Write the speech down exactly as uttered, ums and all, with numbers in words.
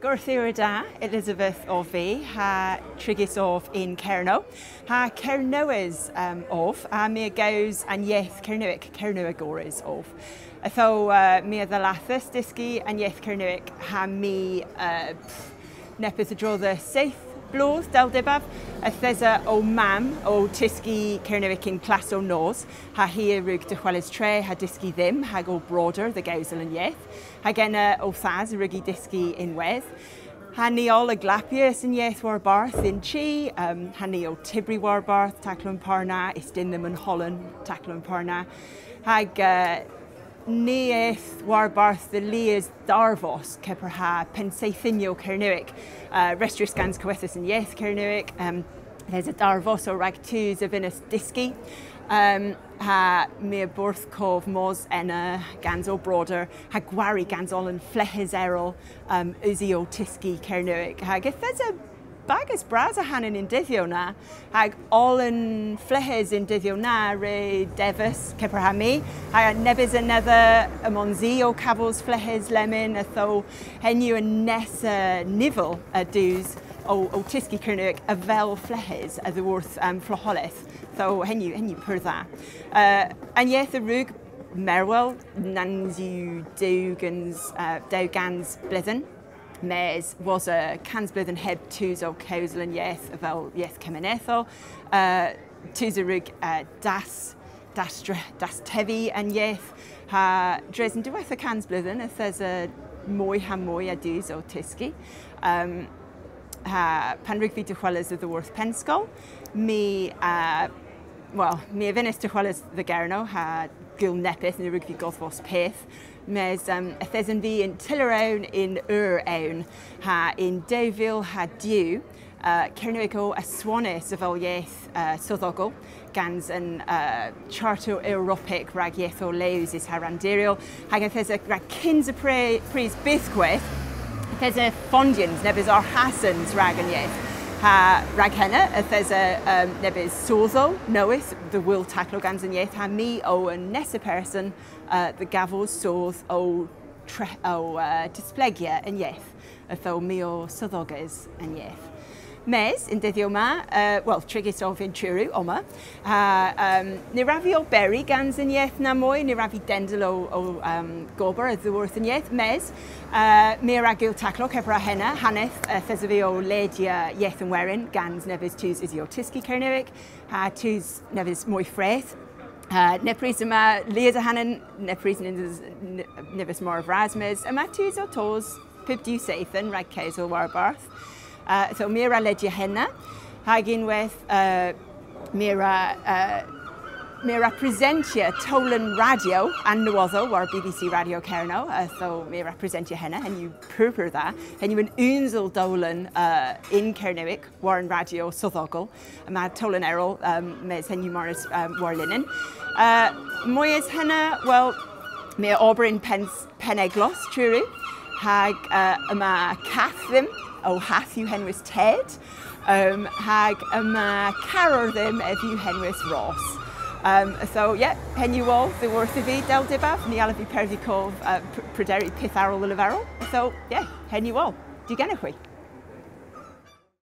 Gorthiwr da, Elizabeth o fi, ha trigys of in Cerno. Ha Cernoes um, of, a mi gaws an ieth Cernoic, Cernoagores of. Atho uh, mi a ddalathus dysgu an ieth Cernoic ha mi uh, nepeth y drodda seith blodd del dibaf, a thesa o mam o tisgi Cernoic in clas o nos, ha hi rwg dychwelys tre, ha dysgu ddim, hag o broader, the gawsel yn ieth, ha genna o thas rwg I dysgu in wedd. Ha ni ol y glapius yn ieth war barth in chi, um, ha ni o tibri war barth, taclwn parna, istyn ddim yn Holland, taclwn parna, hag uh, ni eith war barth the lias darfos keper ha penseithinio Cernoic, uh, restrus gans coethus yn ieth Cernoic, um, there's a darfos o rag twos a vinus disgi, um, ha mi a borth cof mos enna gans o broader, ha gwari gans ol yn flehes erol, um, uzi o tisgi Cernoic, ha geth there's a bagus bras a hanen in dyddio na, hag all yn flehes in dyddio na, re devus keper ha mi, hag nebys another amon zi o cafos flehes lemon, a tho henu yn nes uh, nifel a dws o, o tisgi Cernoic a fel flehes a ddwrth um, floholeth, tho henu, henu pyr dda. Uh, an ieth y rwg merwel, nans yw dewgans, uh, dewgans blydden. Mes was a cans blwyddyn heb tŵs o cewsl yn ieth fel ieth cymunethol. Uh, tŵs a rwg uh, das, das, das tefi yn ieth. Ha dres yn diweth o cans blwyddyn, a thes a mwy ha mwy a dŵs o tisgi. Um, ha pan rwg fi dychwelys y ddwrth pensgol, mi, uh, well, mi a fynnes dychwelys the Gerno, ha gil nepeth yn rwg fi goddfos peth. Mes um, a thesyn fi in Tillarown in Ur awn, ha in Deufil ha diw, uh, Cernoic o aswanus y fel ieth uh, swyddogol, gans yn uh, charto Europic rag ieth o lews is ha randeriol, hag a thesa rag cyns y pris bythgwyth, thesa fondians nebys ar hasans rag yn ieth. Ha rag henna, a thesa um, nebys soddo, noeth, the will taclo gans yn ieth, ha mi o yn nes y person, uh, the gafos sodd o, o uh, displegia yn ieth, a tho mi o soddoges yn ieth. Mes, in dyddio ma, uh, wel, trigys o fi'n trwrw, oma, uh, um, ni rafi o berry gans yn ieth na mwy, ni rafi dendel o, o um, gober a ddwrth yn ieth. Mes, uh, mi ragil taclo cefra henna, haneth, uh, thesa fi o ledia ieth yn werin, gans nefys tŵs isi o tisgi Cernoic, ha tŵs nefys mwy ffreth. Uh, nepris yma liad a hanen, nepris nefys mor frasmes, yma tŵs o tos, pib diw seithyn, rag ceis o warbarth. Uh, so mi ra ledia henna, hag unwaith uh, mi ra, uh, mi ra presentia tolan radio an nywoddo war B B C Radio Cerno, uh, so mi ra presentia henna, hen yw purpur dda, hen yw yn unzel dolan uh, in Cernoic war yn radio swyddogol, a mae tolan erol um, mes hen yw morys um, war linen. Uh, mwy as henna, wel, mi a ober in pen, peneglos trwy'r hag uh, yma cath ddim, o hath yw henwys Ted, um, hag yma caror ddim ef yw henwys Ross. Um, so, yeah, hen yw ol, ddi wrth i fi del dibaf, ni ala fi perdi cof uh, pryderu pith arol y leferol. So, yeah, hen yw ol. Di gennych wy.